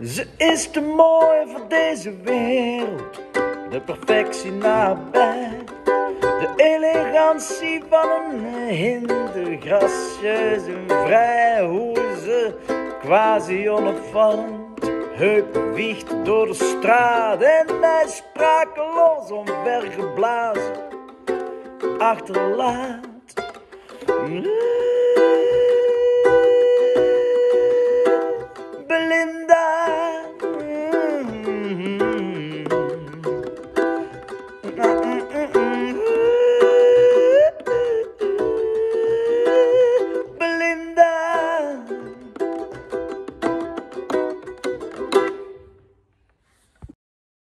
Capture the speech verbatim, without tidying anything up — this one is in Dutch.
Ze is te mooi voor deze wereld, de perfectie nabij. De elegantie van een hinde, gracieus en vrij. Hoe ze quasi onopvallend heup wiegt door de straat. En mij sprakeloos omvergeblazen achterlaat.